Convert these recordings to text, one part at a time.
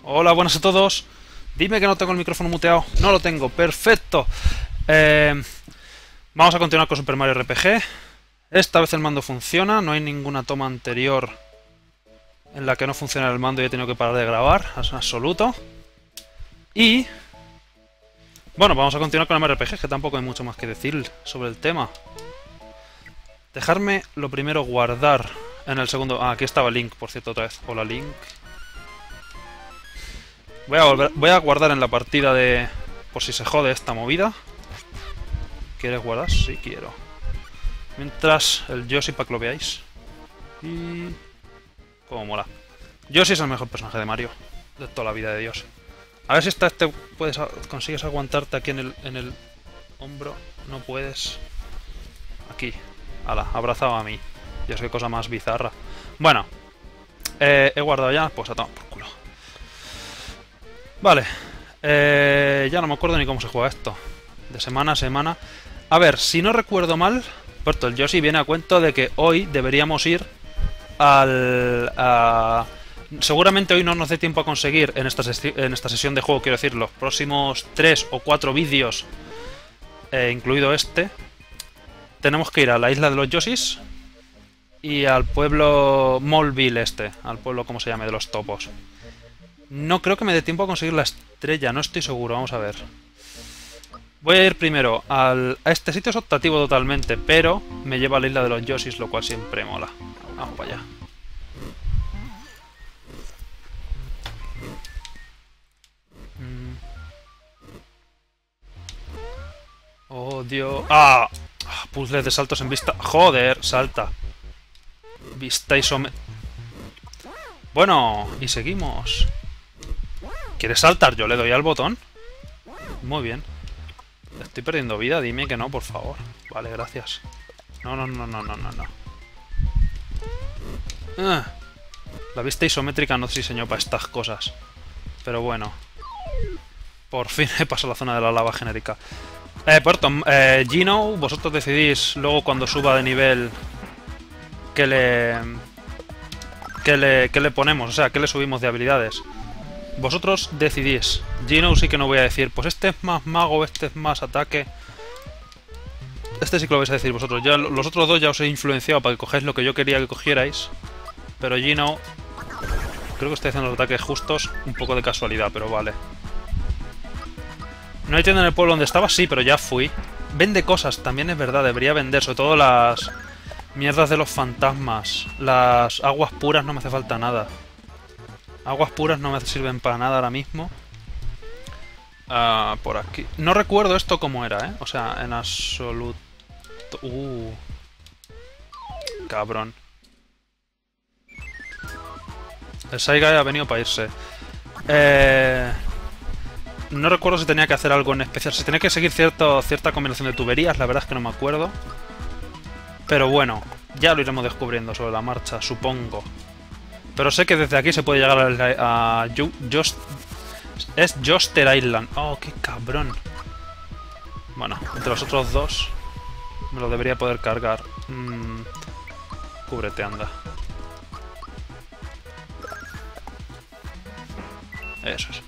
Hola, buenas a todos. Dime que no tengo el micrófono muteado. No lo tengo, perfecto. Vamos a continuar con Super Mario RPG. Esta vez el mando funciona, no hay ninguna toma anterior en la que no funciona el mando y he tenido que parar de grabar, es en absoluto. Y... bueno, vamos a continuar con el Mario RPG, que tampoco hay mucho más que decir sobre el tema. Dejarme lo primero guardar en el segundo... ah, aquí estaba Link, por cierto, otra vez. Hola, Link. Voy a guardar en la partida de... por si se jode esta movida. ¿Quieres guardar? Sí, quiero. Mientras el Yoshi, para que lo veáis. Y... cómo mola. Yoshi es el mejor personaje de Mario de toda la vida de Dios. A ver si consigues aguantarte aquí en el hombro. No puedes. Aquí. Ala, abrazado a mí. Dios, qué cosa más bizarra. Bueno. He guardado ya. Pues a tomar por culo. Vale. Ya no me acuerdo ni cómo se juega esto. De semana a semana. A ver, si no recuerdo mal... por cierto, el Yoshi viene a cuento de que hoy deberíamos ir seguramente hoy no nos dé tiempo a conseguir en esta sesión de juego, quiero decir, los próximos 3 o 4 vídeos, incluido este. Tenemos que ir a la isla de los Yoshis y al pueblo Moleville al pueblo, como se llame, de los topos. No creo que me dé tiempo a conseguir la estrella, no estoy seguro, vamos a ver. Voy a ir primero a este sitio, es optativo totalmente, pero me lleva a la isla de los Yoshis, lo cual siempre mola. Vamos para allá. Oh, Dios. ¡Ah! Puzzles de saltos en vista. ¡Joder! Salta. Vista isométrica. Bueno, y seguimos. ¿Quieres saltar? Yo le doy al botón. Muy bien. Estoy perdiendo vida, dime que no, por favor. Vale, gracias. No. La vista isométrica no se diseñó para estas cosas. Pero bueno. Por fin he pasado la zona de la lava genérica. Por cierto, Gino, vosotros decidís luego cuando suba de nivel qué le ponemos, o sea, qué le subimos de habilidades. Vosotros decidís. Gino sí que no voy a decir, pues este es más mago, este es más ataque. Este sí que lo vais a decir vosotros. Ya, los otros dos ya os he influenciado para que cogáis lo que yo quería que cogierais. Pero Gino, creo que estoy haciendo los ataques justos, un poco de casualidad, pero vale. ¿No hay tienda en el pueblo donde estaba? Sí, pero ya fui. Vende cosas, también es verdad, debería vender, sobre todo las mierdas de los fantasmas. Las aguas puras no me hace falta nada. Aguas puras no me sirven para nada ahora mismo. Por aquí. No recuerdo esto cómo era, ¿eh? O sea, en absoluto... cabrón. El Shy Guy ha venido para irse. No recuerdo si tenía que hacer algo en especial. Si tenía que seguir cierta combinación de tuberías, la verdad es que no me acuerdo. Pero bueno, ya lo iremos descubriendo sobre la marcha, supongo. Pero sé que desde aquí se puede llegar a es Joster Island. Oh, qué cabrón. Bueno, entre los otros dos me lo debería poder cargar. Cúbrete, anda. Eso es.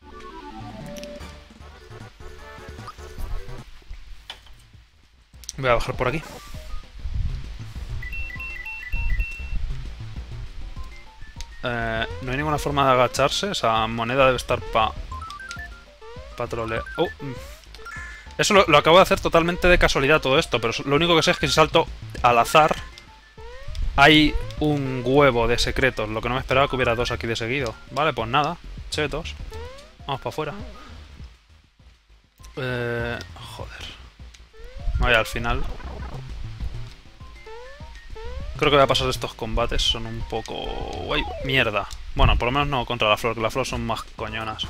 Voy a bajar por aquí. No hay ninguna forma de agacharse. Esa moneda debe estar para trolear. Eso lo acabo de hacer totalmente de casualidad todo esto. Pero lo único que sé es que si salto al azar hay un huevo de secretos. Lo que no me esperaba que hubiera dos aquí de seguido. Vale, pues nada. Chetos. Vamos para afuera. Joder. Vaya, al final... creo que voy a pasar estos combates. Son un poco... uy, mierda. Bueno, por lo menos no contra la flor, que las flores son más coñonas.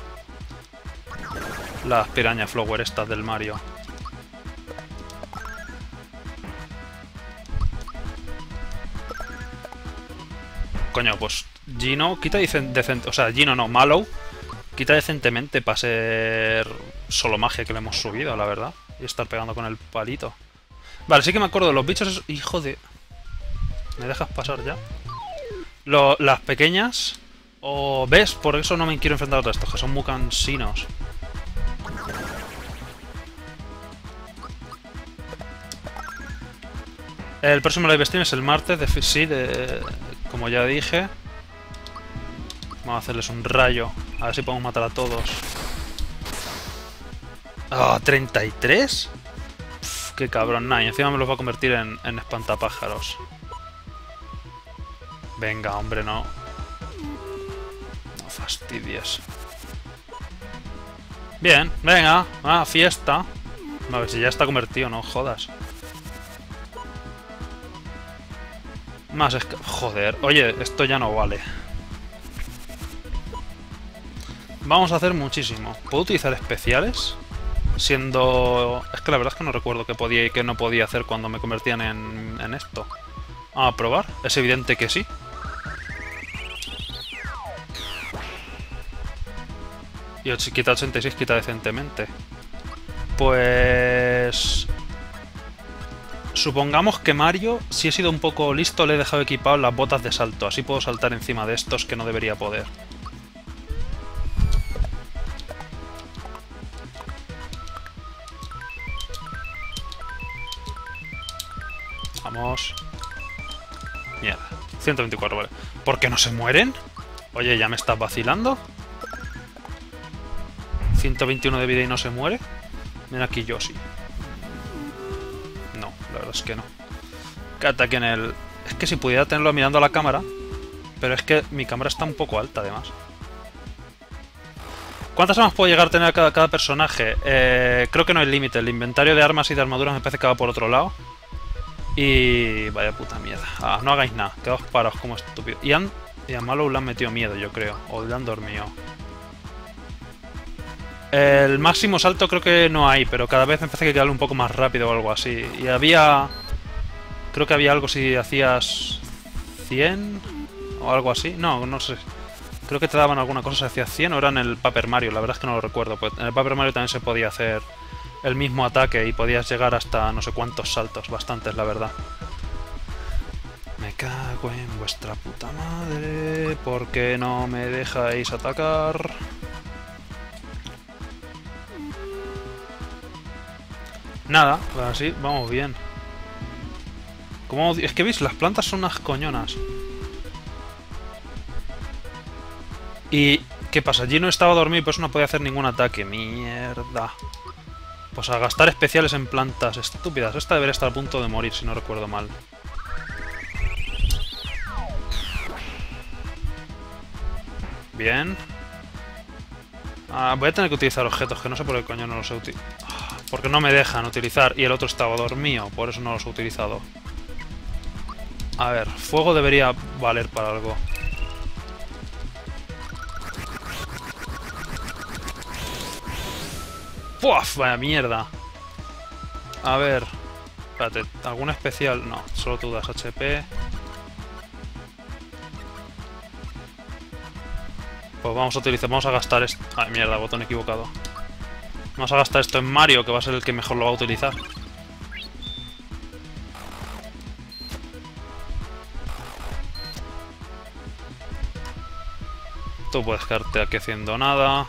Las piraña flower estas del Mario. Coño, pues Gino quita decente... o sea, Gino no, Mallow quita decentemente para ser solo magia que le hemos subido, la verdad. Y estar pegando con el palito. Vale, sí que me acuerdo de los bichos... hijo de... ¿me dejas pasar ya? Las pequeñas Oh, ¿ves? Por eso no me quiero enfrentar a estos, que son muy cansinos. El próximo live stream es el martes, como ya dije. Vamos a hacerles un rayo, a ver si podemos matar a todos. ¡Ah! ¿33? Uf, qué cabrón, nah, y encima me los va a convertir en espantapájaros. Venga, hombre, no. No fastidies. Bien, venga, fiesta. A ver si ya está convertido, no jodas. Más es que... Joder, oye, esto ya no vale. Vamos a hacer muchísimo. ¿Puedo utilizar especiales? Siendo... Es que la verdad es que no recuerdo qué podía y qué no podía hacer cuando me convertían en esto. ¿A probar? Es evidente que sí. Y si quita 86, quita decentemente. Pues... Supongamos que Mario, si he sido un poco listo, le he dejado equipado las botas de salto. Así puedo saltar encima de estos que no debería poder. Vamos. Mierda. 124, vale. ¿Por qué no se mueren? Oye, ¿ya me estás vacilando? 121 de vida y no se muere. Mira aquí Yoshi. No, la verdad es que no. Que ataquen el... Es que si pudiera tenerlo mirando a la cámara... Pero es que mi cámara está un poco alta, además. ¿Cuántas armas puede llegar a tener cada personaje? Creo que no hay límite. El inventario de armas y de armaduras me parece que va por otro lado. Y... Vaya puta mierda. Ah, no hagáis nada. Quedaos parados como estúpidos. Y a Mallow le han metido miedo, yo creo. O le han dormido. El máximo salto creo que no hay, pero cada vez me parece que queda un poco más rápido o algo así. Y había... Creo que había algo si hacías 100 o algo así. No, no sé. Creo que te daban alguna cosa si hacías 100 o era en el Paper Mario. La verdad es que no lo recuerdo. Pues en el Paper Mario también se podía hacer el mismo ataque y podías llegar hasta no sé cuántos saltos. Bastantes, la verdad. Me cago en vuestra puta madre. ¿Por qué no me dejáis atacar? Nada, así vamos bien. Es que veis, las plantas son unas coñonas. ¿Y qué pasa? Allí no estaba dormido y por eso no podía hacer ningún ataque. Mierda. Pues a gastar especiales en plantas estúpidas. Esta debería estar a punto de morir, si no recuerdo mal. Bien. Voy a tener que utilizar objetos, que no sé por qué coño no los he utilizado. Porque no me dejan utilizar y el otro estaba dormido, por eso no los he utilizado. A ver, fuego debería valer para algo. ¡Puf! Vaya mierda. A ver. Espérate, ¿algún especial? No, solo tú das HP. Pues vamos a gastar esto. Ay, mierda, botón equivocado. Vamos a gastar esto en Mario, que va a ser el que mejor lo va a utilizar. Tú puedes quedarte aquí haciendo nada.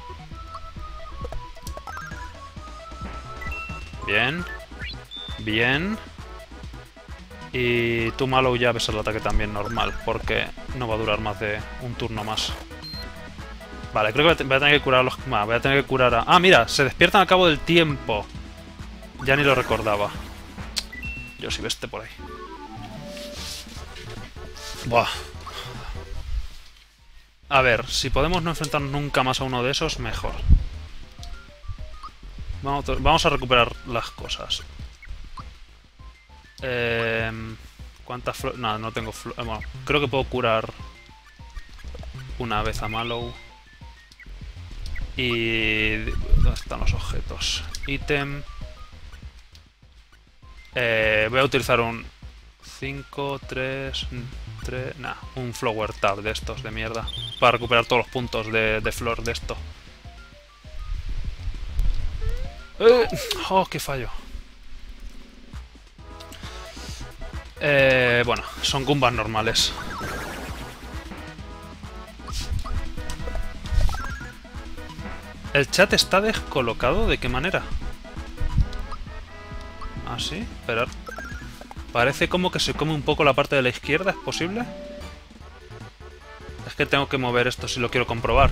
Bien. Bien. Y tú, Mallow, ya ves el ataque también normal, porque no va a durar más de un turno más. Vale, creo que voy a tener que curar a los... voy a tener que curar a... Ah, mira, se despiertan al cabo del tiempo. Ya ni lo recordaba. Yo sí, veste por ahí. Buah. A ver, si podemos no enfrentarnos nunca más a uno de esos, mejor. Vamos a recuperar las cosas. ¿Cuántas flores? No, no tengo flores. Bueno, creo que puedo curar una vez a Mallow. Y... ¿dónde están los objetos? Ítem. Voy a utilizar un 5, 3... Nah, un Flower Tab de estos de mierda. Para recuperar todos los puntos de flor de esto. Oh, qué fallo. Bueno, son Goombas normales. El chat está descolocado. ¿De qué manera? ¿Ah, sí? Esperar. Parece como que se come un poco la parte de la izquierda. ¿Es posible? Es que tengo que mover esto si lo quiero comprobar.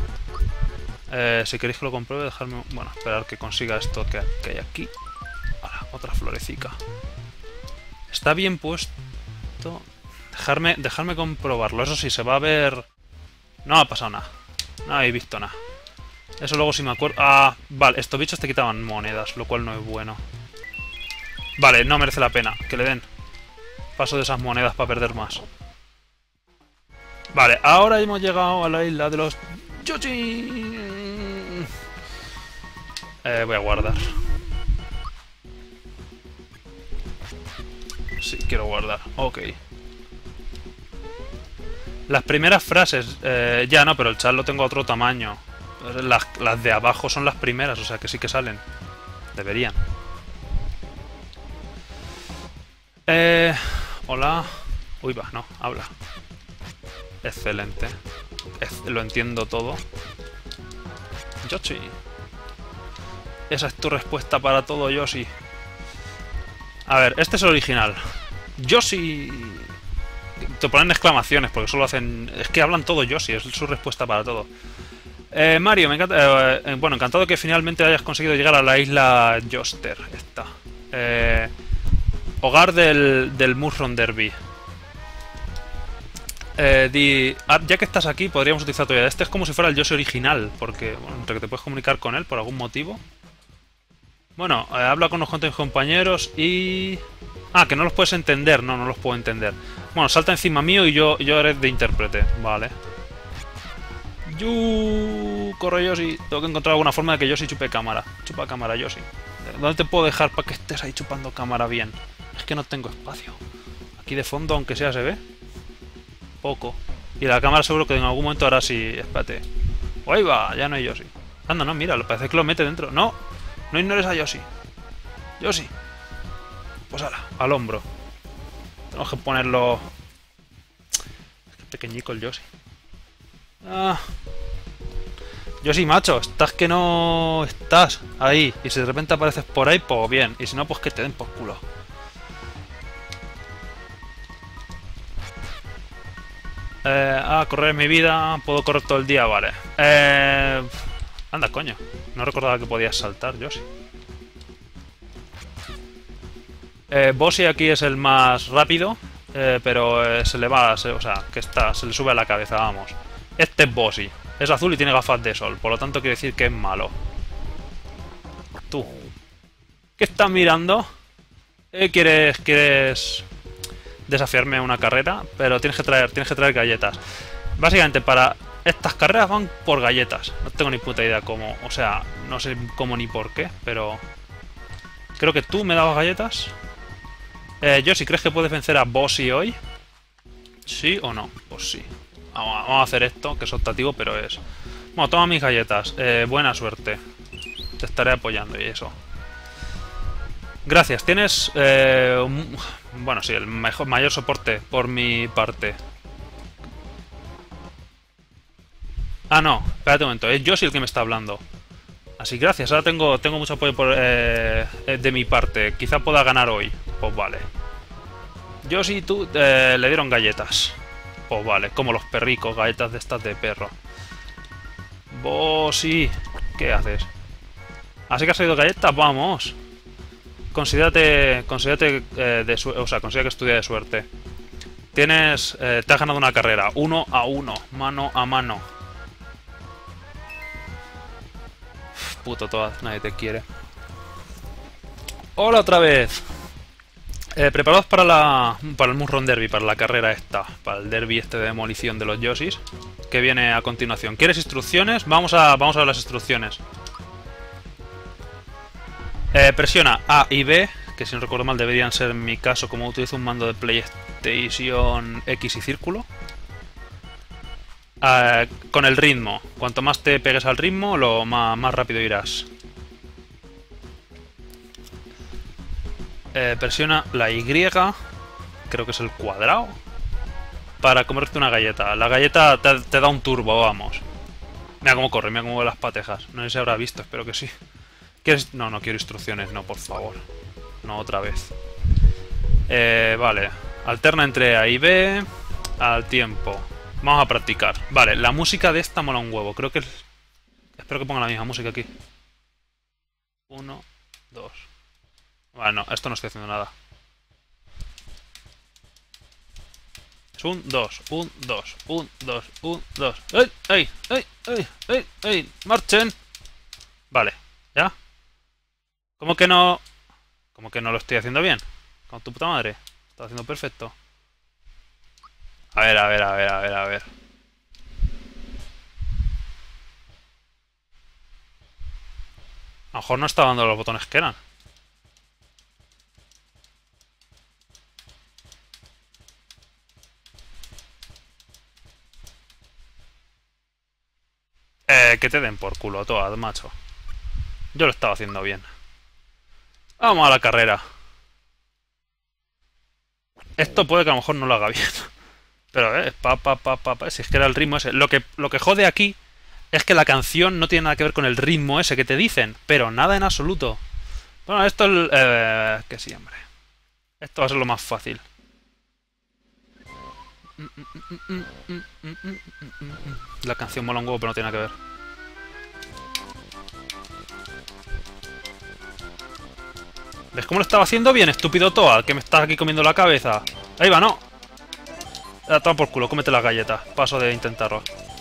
Si queréis que lo compruebe, dejadme... Bueno, esperar que consiga esto que hay aquí. Ahora, otra florecica. Está bien puesto. Dejarme comprobarlo. Eso sí, se va a ver... No ha pasado nada. No he visto nada. Eso luego sí me acuerdo... Ah, vale. Estos bichos te quitaban monedas, lo cual no es bueno. Vale, no merece la pena. Que le den. Paso de esas monedas para perder más. Vale, ahora hemos llegado a la isla de los... Yoshi. Voy a guardar. Sí, quiero guardar. Ok. Las primeras frases... ya no, pero el chat lo tengo a otro tamaño. Las de abajo son las primeras, o sea que sí que salen. Deberían. Hola. Uy, va, no, habla. Excelente. Lo entiendo todo. Yoshi. Esa es tu respuesta para todo, Yoshi. A ver, este es el original. Yoshi. Te ponen exclamaciones porque solo hacen... Es que hablan todo Yoshi, es su respuesta para todo. Mario, me encanta... bueno, encantado que finalmente hayas conseguido llegar a la isla Yoster. Esta. Hogar del Mushroom Derby. Ya que estás aquí, podríamos utilizar todavía. Este es como si fuera el Yoshi original, porque, bueno, entre que te puedes comunicar con él por algún motivo. Bueno, habla con unos cuantos compañeros y... Ah, que no los puedes entender. No, no los puedo entender. Bueno, salta encima mío y yo haré de intérprete. Vale. Corre, Yoshi. Tengo que encontrar alguna forma de que Yoshi chupe cámara. Chupa cámara, Yoshi. ¿Dónde te puedo dejar para que estés ahí chupando cámara bien? Es que no tengo espacio. Aquí de fondo, aunque sea, se ve poco. Y la cámara seguro que en algún momento hará así. Espérate. ¡Ahí va! Ya no hay Yoshi. Anda, no, mira, parece que lo mete dentro. ¡No! No ignores a Yoshi. Yoshi. Pues ahora, al hombro. Tenemos que ponerlo... Es que pequeñico el Yoshi. Ah. Yoshi, macho, estás que no... Estás ahí. Y si de repente apareces por ahí, pues bien. Y si no, pues que te den por culo. Correr mi vida. Puedo correr todo el día, vale. Anda, coño. No recordaba que podías saltar, Yoshi. Bossy aquí es el más rápido. Pero se le va... o sea, que se le sube a la cabeza, vamos. Este es Bossy. Es azul y tiene gafas de sol. Por lo tanto quiere decir que es malo. Tú. ¿Qué estás mirando? ¿Quieres desafiarme a una carrera? Pero tienes que traer galletas. Básicamente para estas carreras van por galletas. No tengo ni puta idea cómo. O sea, no sé cómo ni por qué, pero... Creo que tú me dabas galletas. Yoshi, ¿crees que puedes vencer a Bossy hoy? ¿Sí o no? Pues sí. Vamos a hacer esto, que es optativo, pero es... Bueno, toma mis galletas. Buena suerte. Te estaré apoyando y eso. Gracias. Tienes... bueno, sí, el mayor soporte por mi parte. Ah, no. Espérate un momento. Es Yoshi el que me está hablando. Así, gracias. Ahora tengo mucho apoyo de mi parte. Quizá pueda ganar hoy. Pues vale. Yoshi, tú... le dieron galletas. Pues vale. Como los perricos. Galletas de estas de perro. Bossy. ¿Qué haces? ¿Así que has salido galletas? Vamos. Considérate o sea, considera que estudia de suerte. Te has ganado una carrera. 1 a 1. Mano a mano. Puto todas, nadie te quiere. Hola otra vez. Preparados para el Mushroom Derby, para la carrera esta, para el derby este de demolición de los Yoshis, que viene a continuación. ¿Quieres instrucciones? Vamos a ver las instrucciones. Presiona A y B, que si no recuerdo mal deberían ser en mi caso, como utilizo un mando de PlayStation X y círculo. Con el ritmo. Cuanto más te pegues al ritmo, más rápido irás. Presiona la Y, creo que es el cuadrado, para comerte una galleta. La galleta te da un turbo, vamos. Mira cómo corre, mira cómo mueve las patejas. No sé si habrá visto, espero que sí. ¿Quieres? No, no quiero instrucciones, no, por favor. No, otra vez. Vale. Alterna entre A y B. Al tiempo. Vamos a practicar. Vale, la música de esta mola un huevo. Creo que... Espero que ponga la misma música aquí. 1, 2. Vale, no, esto no estoy haciendo nada. Es 1, 2, 1, 2, 1, 2, 1, 2. ¡Ey! ¡Ey! ¡Ey! ¡Ey! ¡Ey! ¡Ey! ¡Marchen! Vale, ¿ya? ¿Cómo que no...? ¿Cómo que no lo estoy haciendo bien? Con tu puta madre. Lo estoy haciendo perfecto. A ver, a ver, a ver, a ver, a ver. A lo mejor no está dando los botones que eran. Que te den por culo todas, macho. Yo lo estaba haciendo bien. Vamos a la carrera. Esto puede que a lo mejor no lo haga bien. Pero, si es que era el ritmo ese. Lo que jode aquí es que la canción no tiene nada que ver con el ritmo ese que te dicen. Pero nada en absoluto. Bueno, esto es... que sí, hombre. Esto va a ser lo más fácil. La canción mola un huevo, pero no tiene nada que ver. ¿Ves cómo lo estaba haciendo bien, estúpido Toad? Que me estás aquí comiendo la cabeza. Ahí va, no. Toma por culo, cómete las galletas. Paso de intentarlo.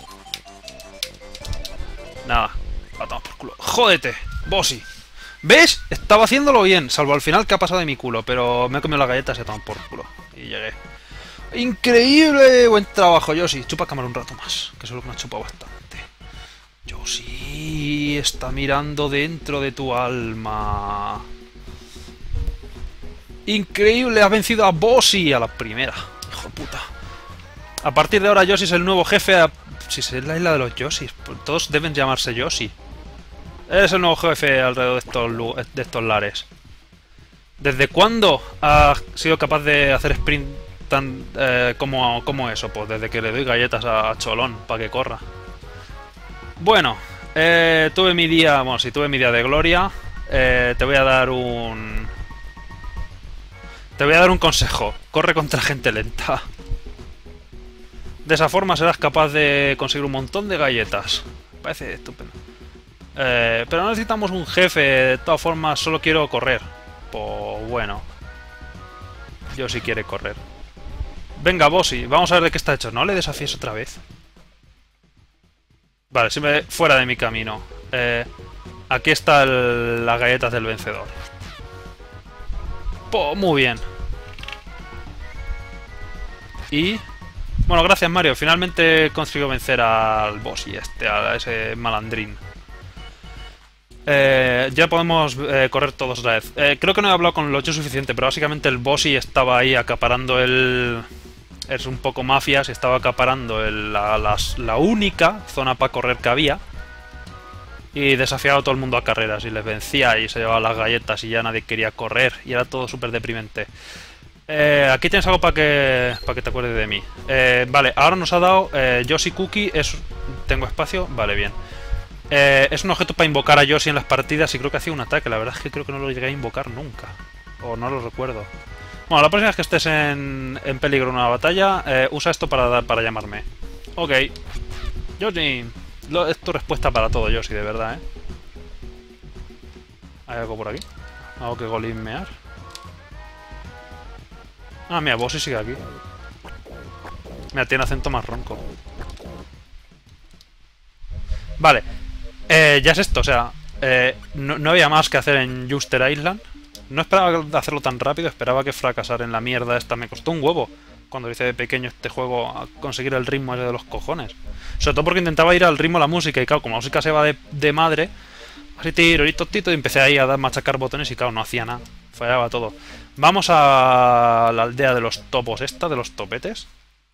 Nada. Toma por culo. Jódete, Bossy. ¿Ves? Estaba haciéndolo bien, salvo al final que ha pasado de mi culo. Pero me he comido las galletas y he tomado por culo. Y llegué. ¡Increíble! Buen trabajo, Yoshi. Chupa cámara un rato más, que solo me ha chupado bastante. Yoshi está mirando dentro de tu alma. ¡Increíble! Has vencido a Bossy a la primera. Hijo de puta. A partir de ahora Yoshi es el nuevo jefe. Si es la isla de los Yoshis, pues todos deben llamarse Yoshi. Eres el nuevo jefe alrededor de estos lares. ¿Desde cuándo has sido capaz de hacer sprint tan como eso? Pues desde que le doy galletas a Cholón para que corra. Bueno, tuve mi día... Bueno, si tuve mi día de gloria, te voy a dar un... Te voy a dar un consejo. Corre contra gente lenta. De esa forma serás capaz de conseguir un montón de galletas. Parece estupendo. Pero no necesitamos un jefe. De todas formas, solo quiero correr. Pues bueno. Yo sí quiere correr. Venga, Bossy. Vamos a ver de qué está hecho. ¿No le desafíes otra vez? Vale, siempre fuera de mi camino. Aquí están las galletas del vencedor. Muy bien. Y... Bueno, gracias Mario. Finalmente consiguió vencer al boss y a ese malandrín. Ya podemos correr todos otra vez. Creo que no he hablado con Locho suficiente, pero básicamente el bossy estaba ahí acaparando el... Es un poco mafias, estaba acaparando la única zona para correr que había. Y desafiaba a todo el mundo a carreras y les vencía y se llevaba las galletas y ya nadie quería correr y era todo súper deprimente. Aquí tienes algo para que te acuerdes de mí. Vale, ahora nos ha dado Yoshi Cookie. ¿Tengo espacio? Vale, bien. Es un objeto para invocar a Yoshi en las partidas y creo que hacía un ataque. La verdad es que creo que no lo llegué a invocar nunca. O no lo recuerdo. Bueno, la próxima vez que estés en peligro en una batalla, usa esto para llamarme. Ok. Yoshi. Es tu respuesta para todo, Yoshi, de verdad, ¿eh? ¿Hay algo por aquí? ¿Algo que golismear? Ah, mira, Bossy sigue aquí. Mira, tiene acento más ronco. Vale. Ya es esto, o sea... no había más que hacer en Juster Island. No esperaba hacerlo tan rápido, esperaba que fracasara en la mierda esta. Me costó un huevo cuando hice de pequeño este juego a conseguir el ritmo ese de los cojones. Sobre todo porque intentaba ir al ritmo de la música y claro, como la música se va de madre, así tiro y tostito y empecé ahí a machacar botones y claro, no hacía nada. Fallaba todo. Vamos a la aldea de los topos esta, de los topetes.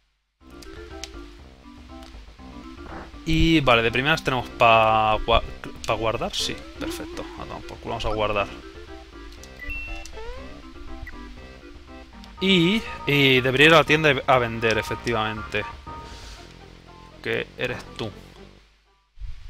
Y vale, de primeras tenemos para guardar. Sí, perfecto. Vamos a guardar. Y debería ir a la tienda a vender, efectivamente. Que eres tú.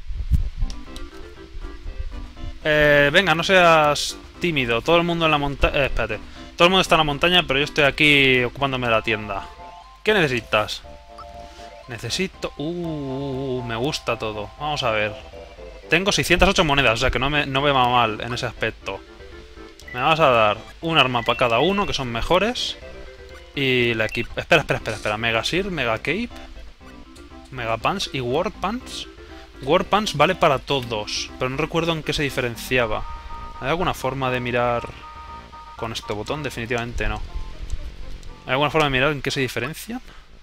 Venga, no seas tímido. Todo el mundo en la montaña... espérate. Todo el mundo está en la montaña, pero yo estoy aquí ocupándome la tienda. ¿Qué necesitas? Necesito... me gusta todo. Vamos a ver. Tengo 608 monedas, o sea que no me va mal en ese aspecto. Me vas a dar un arma para cada uno, que son mejores. Y la equipa... Espera. Mega Sir, Mega Cape, Mega Pants y War Pants. War Pants vale para todos, pero no recuerdo en qué se diferenciaba. ¿Hay alguna forma de mirar con este botón? Definitivamente no. ¿Hay alguna forma de mirar en qué se diferencian?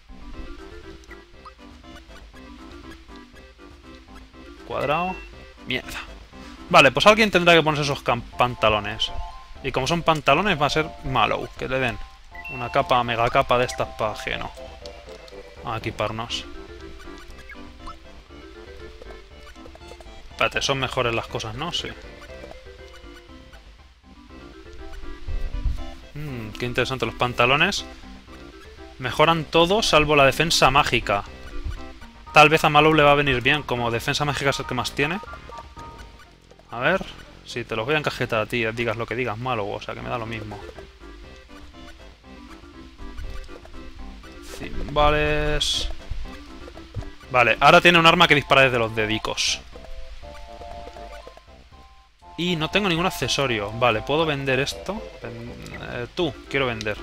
Cuadrado. Mierda. Vale, pues alguien tendrá que ponerse esos pantalones. Y como son pantalones va a ser malo que le den una capa, mega capa de estas para Geno. Vamos a equiparnos. Espérate, son mejores las cosas, ¿no? Sí. Qué interesante. Los pantalones mejoran todo salvo la defensa mágica. Tal vez a Mallow le va a venir bien, como defensa mágica es el que más tiene. A ver... Sí, te los voy a encajetar a ti, digas lo que digas, Mallow, o sea que me da lo mismo. Cimbales... Vale, ahora tiene un arma que dispara desde los dedicos. Y no tengo ningún accesorio. Vale, ¿puedo vender esto? Tú, quiero vender.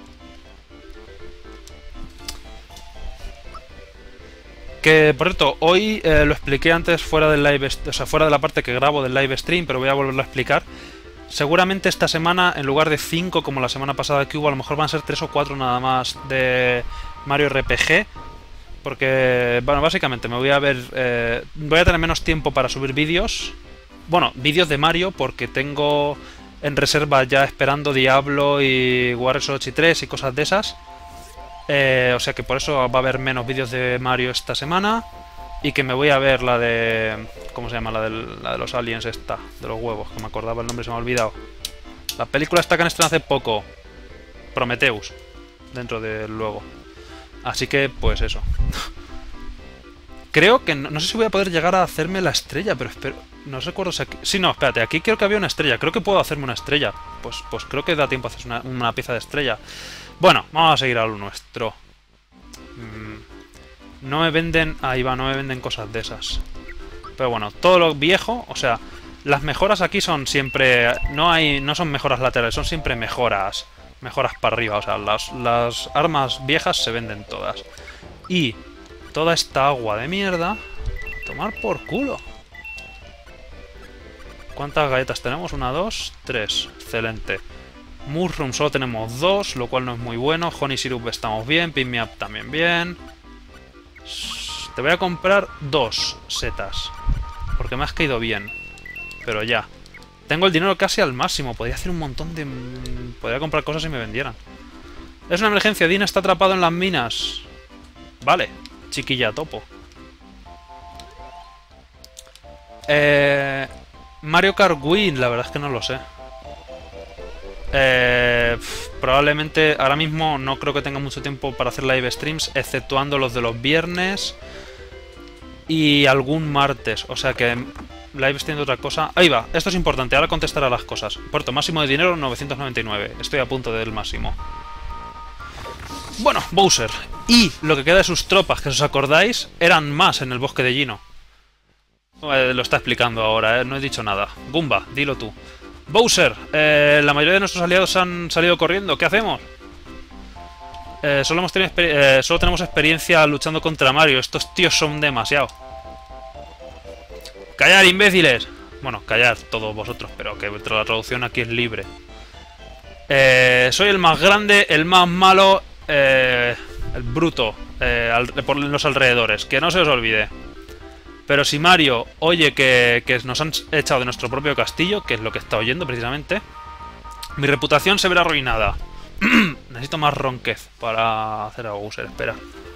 Que, por cierto, hoy lo expliqué antes fuera del live, o sea, fuera de la parte que grabo del live stream, pero voy a volverlo a explicar. Seguramente esta semana, en lugar de 5 como la semana pasada que hubo, a lo mejor van a ser 3 o 4 nada más de Mario RPG. Porque, bueno, básicamente me voy a ver... voy a tener menos tiempo para subir vídeos. Bueno, vídeos de Mario, porque tengo en reserva ya esperando Diablo y Warriors 8 y 3 y cosas de esas. O sea que por eso va a haber menos vídeos de Mario esta semana. Y que me voy a ver la de... ¿Cómo se llama? La de los aliens esta. De los huevos, que me acordaba el nombre y se me ha olvidado. La película esta que han estrenado hace poco. Prometheus. Dentro de luego. Así que, pues eso. Creo que... No sé si voy a poder llegar a hacerme la estrella, pero espero... No recuerdo si aquí... Sí, no, espérate. Aquí creo que había una estrella. Creo que puedo hacerme una estrella. Pues creo que da tiempo a hacer una pieza de estrella. Bueno, vamos a seguir a lo nuestro. No me venden... Ahí va, no me venden cosas de esas. Pero bueno, todo lo viejo... O sea, las mejoras aquí son siempre... No son mejoras laterales, son siempre mejoras. Mejoras para arriba. O sea, las armas viejas se venden todas. Y toda esta agua de mierda... A tomar por culo. ¿Cuántas galletas tenemos? 1, 2, 3. Excelente. Mushroom solo tenemos 2, lo cual no es muy bueno. Honey Syrup estamos bien. Pick Me Up también bien. Te voy a comprar 2 setas. Porque me has caído bien. Pero ya. Tengo el dinero casi al máximo. Podría hacer un montón de... Podría comprar cosas si me vendieran. Es una emergencia. Dean está atrapado en las minas. Vale. Chiquilla, topo. Mario Kart Wii, la verdad es que no lo sé. Probablemente ahora mismo no creo que tenga mucho tiempo para hacer live streams, exceptuando los de los viernes y algún martes. O sea que live stream de otra cosa. Ahí va, esto es importante, ahora contestaré a las cosas. Puerto máximo de dinero 999. Estoy a punto del máximo. Bueno, Bowser. Y lo que queda de sus tropas, que si os acordáis, eran más en el bosque de Gino. Lo está explicando ahora, no he dicho nada. Goomba, dilo tú. Bowser, la mayoría de nuestros aliados han salido corriendo. ¿Qué hacemos? Solo tenemos experiencia luchando contra Mario. Estos tíos son demasiado. ¡Callar, imbéciles! Bueno, callad todos vosotros, pero que la traducción aquí es libre. Soy el más grande, el más malo, el bruto, por los alrededores. Que no se os olvide. Pero si Mario oye que nos han echado de nuestro propio castillo, que es lo que está oyendo precisamente, mi reputación se verá arruinada. Necesito más ronquez para hacer a Bowser, espera.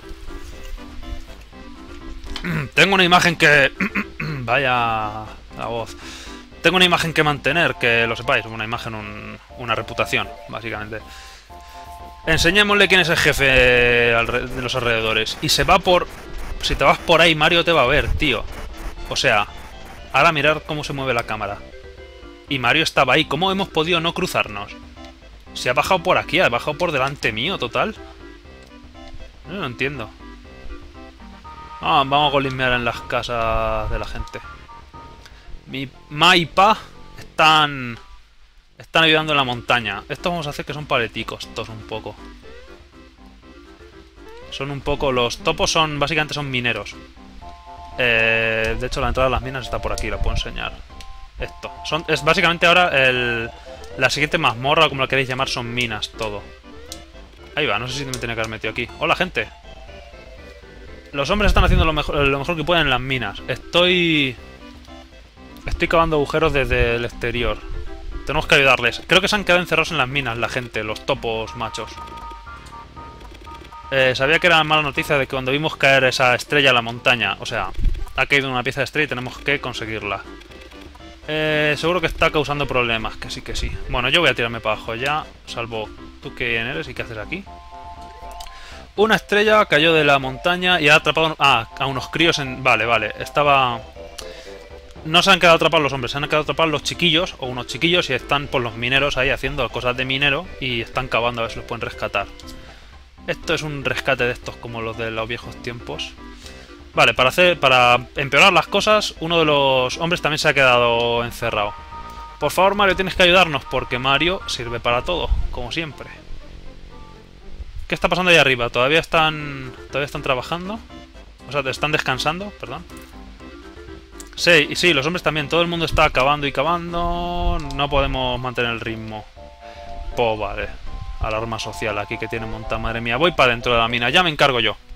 Tengo una imagen que... Vaya la voz. Tengo una imagen que mantener, que lo sepáis. Una imagen, una reputación, básicamente. Enseñémosle quién es el jefe de los alrededores. Y se va por... Si te vas por ahí, Mario te va a ver, tío. O sea, ahora mirar cómo se mueve la cámara. Y Mario estaba ahí. ¿Cómo hemos podido no cruzarnos? Se ha bajado por aquí, ha bajado por delante mío, total. No entiendo. Ah, vamos a golismear en las casas de la gente. Mi Ma y Pa están ayudando en la montaña. Estos vamos a hacer que son paleticos, estos un poco. Son un poco... Los topos son... Básicamente son mineros. De hecho, la entrada a las minas está por aquí, la puedo enseñar. Esto. Es básicamente ahora la siguiente mazmorra, como la queréis llamar, son minas, todo. Ahí va, no sé si me tenía que haber metido aquí. Hola, gente. Los hombres están haciendo lo mejor que pueden en las minas. Estoy cavando agujeros desde el exterior. Tenemos que ayudarles. Creo que se han quedado encerrados en las minas la gente, los topos machos. Sabía que era mala noticia de que cuando vimos caer esa estrella a la montaña, o sea, ha caído una pieza de estrella y tenemos que conseguirla. Seguro que está causando problemas, que sí, que sí. Bueno, yo voy a tirarme para abajo ya, salvo tú quién eres y qué haces aquí. Una estrella cayó de la montaña y ha atrapado a unos críos en... Vale, vale, estaba... No se han quedado atrapados los hombres, se han quedado atrapados los chiquillos, o unos chiquillos, y están por los mineros ahí haciendo cosas de minero y están cavando a ver si los pueden rescatar. Esto es un rescate de estos como los de los viejos tiempos. Vale, para empeorar las cosas, uno de los hombres también se ha quedado encerrado. Por favor, Mario, tienes que ayudarnos, porque Mario sirve para todo, como siempre. ¿Qué está pasando ahí arriba? ¿Todavía están trabajando? O sea, están descansando, perdón. Sí, y sí, los hombres también. Todo el mundo está cavando y cavando. No podemos mantener el ritmo. Pues vale. Alarma social aquí que tiene montada, madre mía. Voy para dentro de la mina, ya me encargo yo.